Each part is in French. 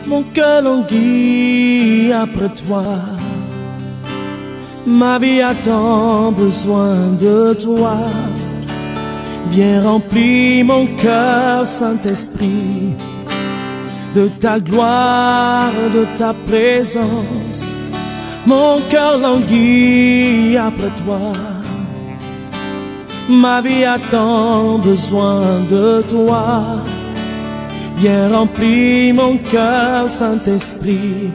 Mon cœur languit après toi. Ma vie a tant besoin de toi. Viens remplir mon cœur, Saint-Esprit, de ta gloire, de ta présence. Mon cœur languit après toi. Ma vie a tant besoin de toi. Viens remplir mon cœur, Saint-Esprit,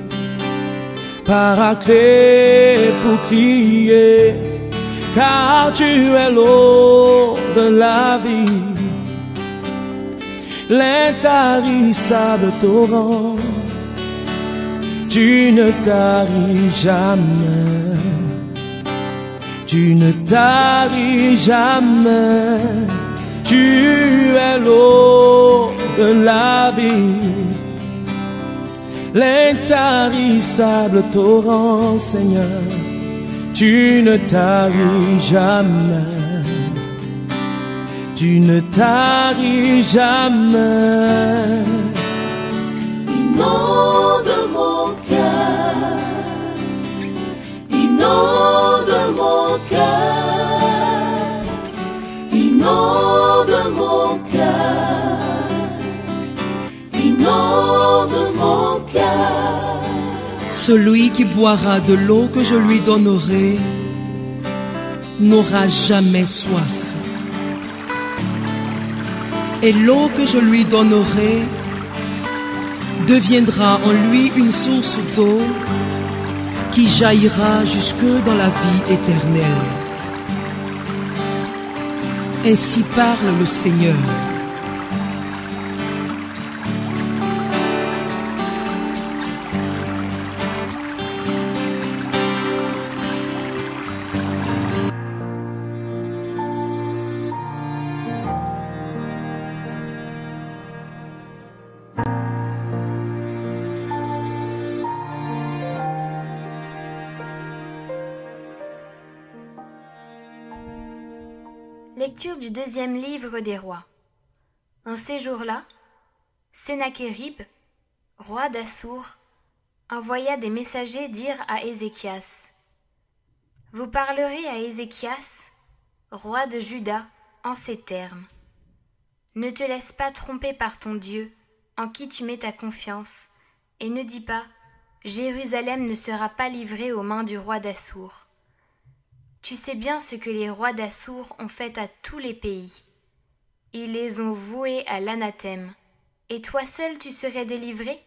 Paraclet pour crier, car tu es l'eau de la vie, l'intarissable torrent. Tu ne taris jamais, tu ne taris jamais. Tu es l'eau de la vie, l'intarissable torrent, Seigneur. Tu ne taris jamais, tu ne taris jamais. Inonde mon cœur, inonde mon cœur, inonde mon cœur, inonde mon cœur. Celui qui boira de l'eau que je lui donnerai n'aura jamais soif. Et l'eau que je lui donnerai deviendra en lui une source d'eau qui jaillira jusque dans la vie éternelle. Ainsi parle le Seigneur. Lecture du deuxième livre des rois. En ces jours-là, Sennachérib, roi d'Assour, envoya des messagers dire à Ézéchias: Vous parlerez à Ézéchias, roi de Juda, en ces termes. Ne te laisse pas tromper par ton Dieu, en qui tu mets ta confiance, et ne dis pas: Jérusalem ne sera pas livrée aux mains du roi d'Assour. Tu sais bien ce que les rois d'Assour ont fait à tous les pays. Ils les ont voués à l'anathème. Et toi seul tu serais délivré?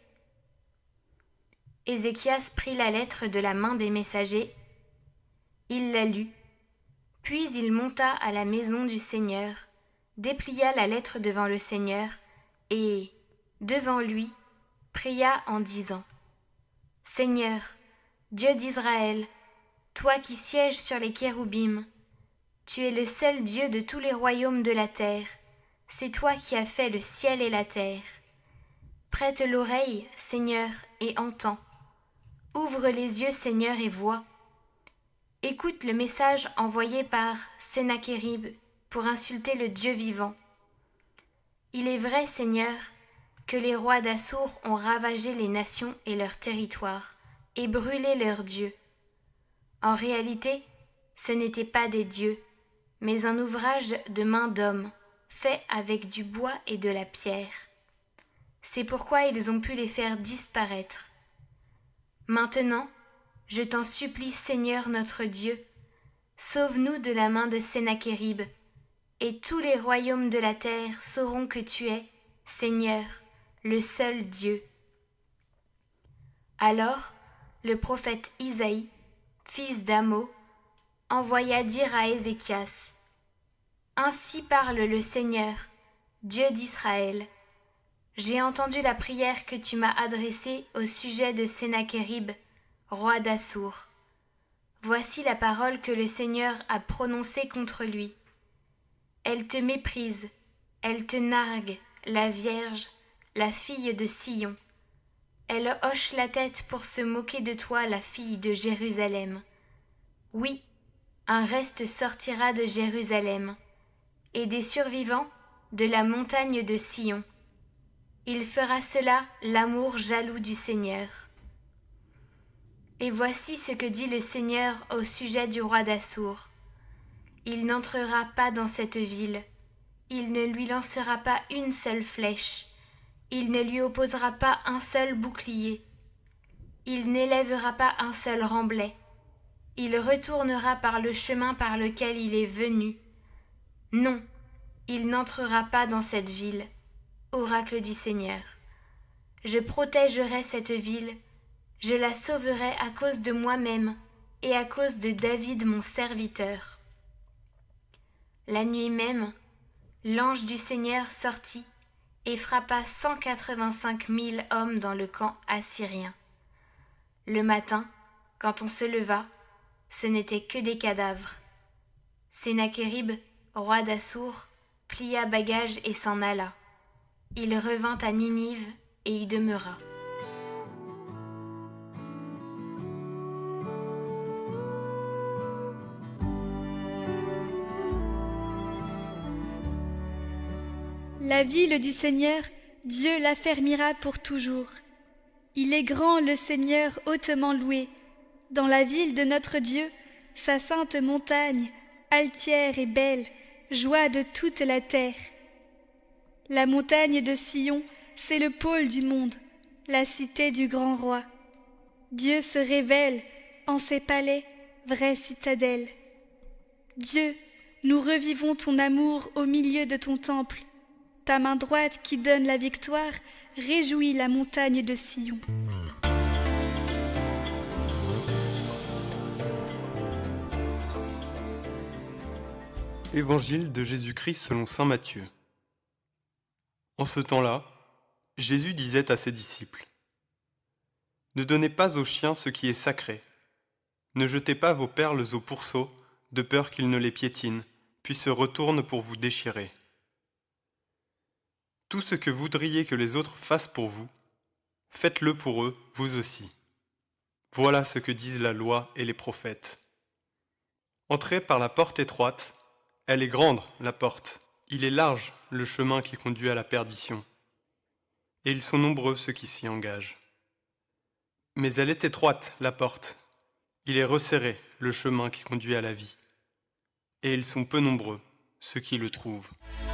Ézéchias prit la lettre de la main des messagers. Il la lut. Puis il monta à la maison du Seigneur, déplia la lettre devant le Seigneur, et, devant lui, pria en disant: Seigneur, Dieu d'Israël, toi qui sièges sur les kéroubim, tu es le seul Dieu de tous les royaumes de la terre, c'est toi qui as fait le ciel et la terre. Prête l'oreille, Seigneur, et entends. Ouvre les yeux, Seigneur, et vois. Écoute le message envoyé par Sennachérib pour insulter le Dieu vivant. Il est vrai, Seigneur, que les rois d'Assour ont ravagé les nations et leurs territoires, et brûlé leurs dieux. En réalité, ce n'étaient pas des dieux, mais un ouvrage de main d'homme, fait avec du bois et de la pierre. C'est pourquoi ils ont pu les faire disparaître. Maintenant, je t'en supplie, Seigneur notre Dieu, sauve-nous de la main de Sennachérib, et tous les royaumes de la terre sauront que tu es, Seigneur, le seul Dieu. Alors, le prophète Isaïe, fils d'Amo, envoya dire à Ézéchias: Ainsi parle le Seigneur, Dieu d'Israël. J'ai entendu la prière que tu m'as adressée au sujet de Sennachérib, roi d'Assour. Voici la parole que le Seigneur a prononcée contre lui. Elle te méprise, elle te nargue, la Vierge, la fille de Sion. Elle hoche la tête pour se moquer de toi, la fille de Jérusalem. Oui, un reste sortira de Jérusalem, et des survivants de la montagne de Sion. Il fera cela l'amour jaloux du Seigneur. Et voici ce que dit le Seigneur au sujet du roi d'Assour. Il n'entrera pas dans cette ville, il ne lui lancera pas une seule flèche, il ne lui opposera pas un seul bouclier, il n'élèvera pas un seul remblai, il retournera par le chemin par lequel il est venu. Non, il n'entrera pas dans cette ville. Oracle du Seigneur. Je protégerai cette ville, je la sauverai à cause de moi-même et à cause de David mon serviteur. La nuit même, l'ange du Seigneur sortit et frappa 185 000 hommes dans le camp assyrien. Le matin, quand on se leva, ce n'était que des cadavres. Sennachérib, roi d'Assour, plia bagages et s'en alla. Il revint à Ninive et y demeura. La ville du Seigneur, Dieu l'affermira pour toujours. Il est grand le Seigneur hautement loué. Dans la ville de notre Dieu, sa sainte montagne, altière et belle, joie de toute la terre. La montagne de Sion, c'est le pôle du monde, la cité du grand roi. Dieu se révèle en ses palais, vraie citadelle. Dieu, nous revivons ton amour au milieu de ton temple. Ta main droite qui donne la victoire réjouit la montagne de Sion. Évangile de Jésus-Christ selon saint Matthieu. En ce temps-là, Jésus disait à ses disciples : Ne donnez pas aux chiens ce qui est sacré. Ne jetez pas vos perles aux pourceaux, de peur qu'ils ne les piétinent, puis se retournent pour vous déchirer. Tout ce que voudriez que les autres fassent pour vous, faites-le pour eux, vous aussi. Voilà ce que disent la loi et les prophètes. Entrez par la porte étroite, elle est grande, la porte, il est large, le chemin qui conduit à la perdition. Et ils sont nombreux ceux qui s'y engagent. Mais elle est étroite, la porte, il est resserré, le chemin qui conduit à la vie. Et ils sont peu nombreux, ceux qui le trouvent.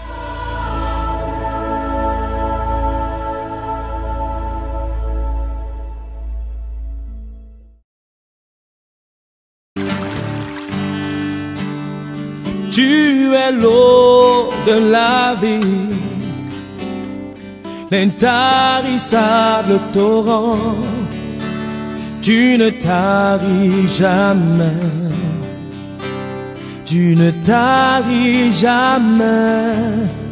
Tu es l'eau de la vie, l'intarissable torrent. Tu ne taris jamais, tu ne taris jamais.